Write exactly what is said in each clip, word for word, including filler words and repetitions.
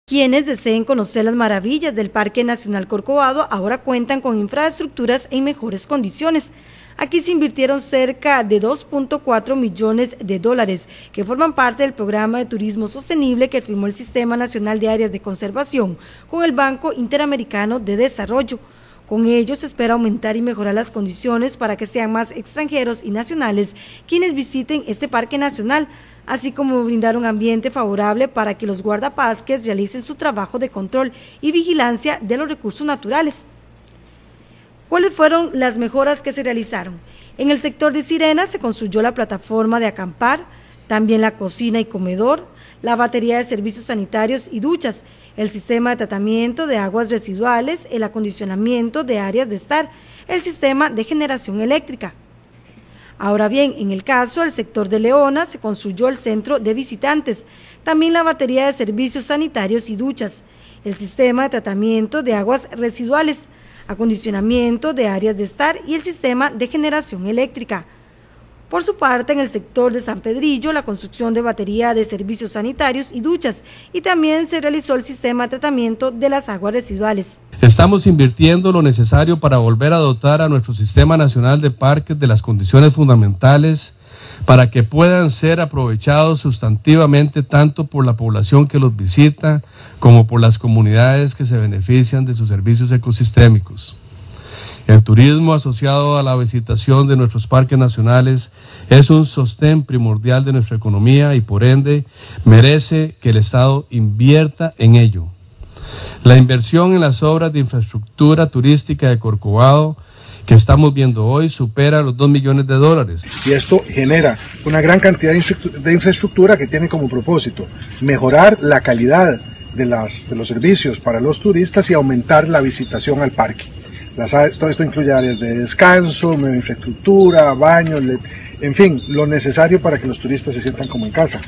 Quienes deseen conocer las maravillas del Parque Nacional Corcovado ahora cuentan con infraestructuras en mejores condiciones. Aquí se invirtieron cerca de dos punto cuatro millones de dólares, que forman parte del programa de turismo sostenible que firmó el Sistema Nacional de Áreas de Conservación con el Banco Interamericano de Desarrollo. Con ello se espera aumentar y mejorar las condiciones para que sean más extranjeros y nacionales quienes visiten este parque nacional, así como brindar un ambiente favorable para que los guardaparques realicen su trabajo de control y vigilancia de los recursos naturales. ¿Cuáles fueron las mejoras que se realizaron? En el sector de Sirena se construyó la plataforma de acampar, también la cocina y comedor, la batería de servicios sanitarios y duchas, el sistema de tratamiento de aguas residuales, el acondicionamiento de áreas de estar, el sistema de generación eléctrica. Ahora bien, en el caso del sector de Leona se construyó el centro de visitantes, también la batería de servicios sanitarios y duchas, el sistema de tratamiento de aguas residuales, acondicionamiento de áreas de estar y el sistema de generación eléctrica. Por su parte, en el sector de San Pedrillo, la construcción de batería de servicios sanitarios y duchas, y también se realizó el sistema de tratamiento de las aguas residuales. Estamos invirtiendo lo necesario para volver a dotar a nuestro Sistema Nacional de Parques de las condiciones fundamentales para que puedan ser aprovechados sustantivamente tanto por la población que los visita como por las comunidades que se benefician de sus servicios ecosistémicos. El turismo asociado a la visitación de nuestros parques nacionales es un sostén primordial de nuestra economía y por ende merece que el Estado invierta en ello. La inversión en las obras de infraestructura turística de Corcovado que estamos viendo hoy supera los dos millones de dólares. Y esto genera una gran cantidad de infraestructura que tiene como propósito mejorar la calidad de, las, de los servicios para los turistas y aumentar la visitación al parque. Las, todo esto incluye áreas de descanso, nueva infraestructura, baños, en fin, lo necesario para que los turistas se sientan como en casa.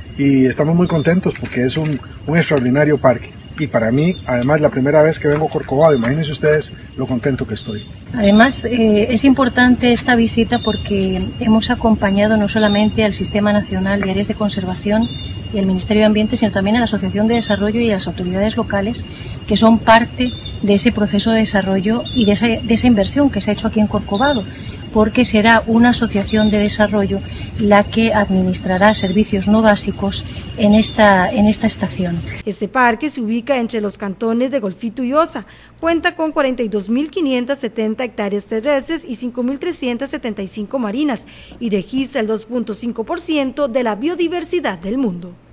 Y estamos muy contentos porque es un, un extraordinario parque. Y para mí, además, la primera vez que vengo a Corcovado, imagínense ustedes lo contento que estoy. Además, eh, es importante esta visita porque hemos acompañado no solamente al Sistema Nacional de Áreas de Conservación y al Ministerio de Ambiente, sino también a la Asociación de Desarrollo y a las autoridades locales, que son parte de ese proceso de desarrollo y de esa, de esa inversión que se ha hecho aquí en Corcovado, porque será una asociación de desarrollo la que administrará servicios no básicos en esta, en esta estación. Este parque se ubica entre los cantones de Golfito y Osa, cuenta con cuarenta y dos mil quinientas setenta hectáreas terrestres y cinco mil trescientas setenta y cinco marinas y registra el dos punto cinco por ciento de la biodiversidad del mundo.